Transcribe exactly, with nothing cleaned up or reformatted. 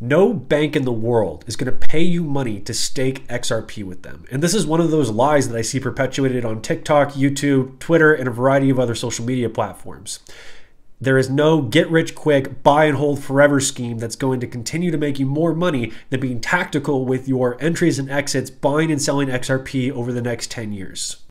No bank in the world is going to pay you money to stake X R P with them. And this is one of those lies that I see perpetuated on TikTok, YouTube, Twitter, and a variety of other social media platforms. There is no get-rich-quick, buy-and-hold forever scheme that's going to continue to make you more money than being tactical with your entries and exits, buying and selling X R P over the next ten years.